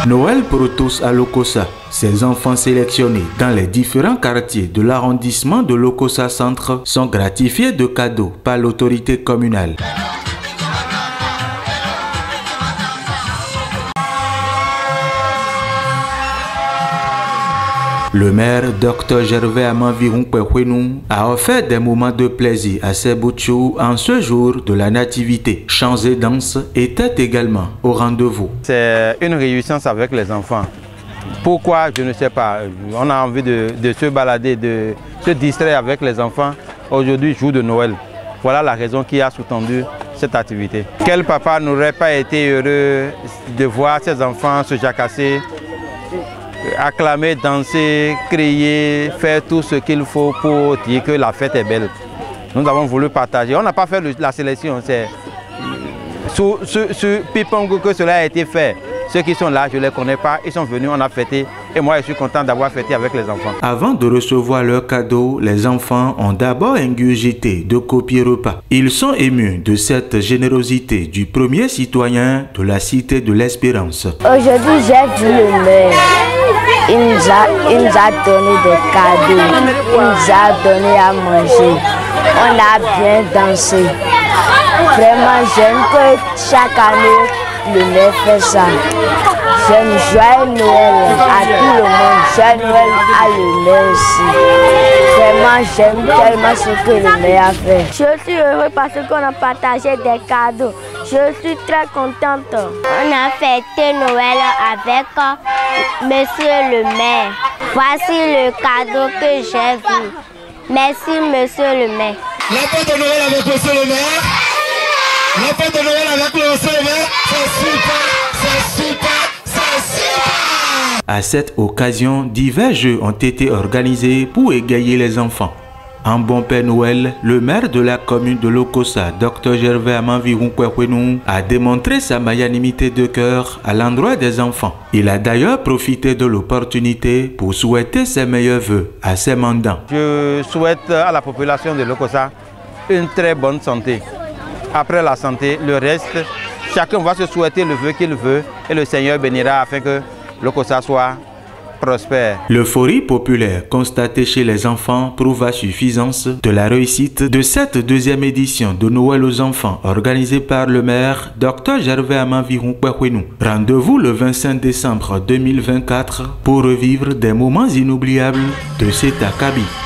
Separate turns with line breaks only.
Noël pour tous à Lokossa. Ces enfants sélectionnés dans les différents quartiers de l'arrondissement de Lokossa Centre sont gratifiés de cadeaux par l'autorité communale. Le maire, Dr Gervais Amanvirun Kwekwenou, a offert des moments de plaisir à ses boutchous en ce jour de la nativité. Chants et danses étaient également au rendez-vous.
C'est une réjouissance avec les enfants. Pourquoi? Je ne sais pas. On a envie de se balader, de se distraire avec les enfants. Aujourd'hui, jour de Noël. Voilà la raison qui a sous-tendu cette activité. Quel papa n'aurait pas été heureux de voir ses enfants se jacasser, acclamer, danser, crier, faire tout ce qu'il faut pour dire que la fête est belle. Nous avons voulu partager. On n'a pas fait la sélection. C'est sous Pipong que cela a été fait. Ceux qui sont là, je ne les connais pas. Ils sont venus, on a fêté. Et moi, je suis content d'avoir fêté avec les enfants.
Avant de recevoir leurs cadeaux, les enfants ont d'abord ingurgité de copier repas. Ils sont émus de cette générosité du premier citoyen de la Cité de l'Espérance.
Aujourd'hui, j'ai vu le maire. Il nous a donné des cadeaux, il nous a donné à manger, on a bien dansé. Vraiment, j'aime que chaque année, le maire fait ça. J'aime joyeux Noël à tout le monde, joyeux Noël à le maire aussi. Vraiment, j'aime tellement ce que le maire a fait. Je suis heureux parce qu'on a partagé des cadeaux. Je suis très contente.
On a fêté Noël avec monsieur le maire. Voici le cadeau que j'ai vu. Merci monsieur le maire.
La fête de Noël avec monsieur le maire. La fête de Noël avec monsieur le maire. C'est super, c'est super, c'est super.
À cette occasion, divers jeux ont été organisés pour égayer les enfants. En bon Père Noël, le maire de la commune de Lokossa, Dr Gervais Amanvirun Kwekwenou, a démontré sa magnanimité de cœur à l'endroit des enfants. Il a d'ailleurs profité de l'opportunité pour souhaiter ses meilleurs vœux à ses mandants.
Je souhaite à la population de Lokossa une très bonne santé. Après la santé, le reste, chacun va se souhaiter le vœu qu'il veut et le Seigneur bénira afin que Lokossa soit prospère.
L'euphorie populaire constatée chez les enfants prouve à suffisance de la réussite de cette deuxième édition de Noël aux enfants organisée par le maire Dr Gervais Amanvirun Kwekwenou. Rendez-vous le 25 décembre 2024 pour revivre des moments inoubliables de cet acabit.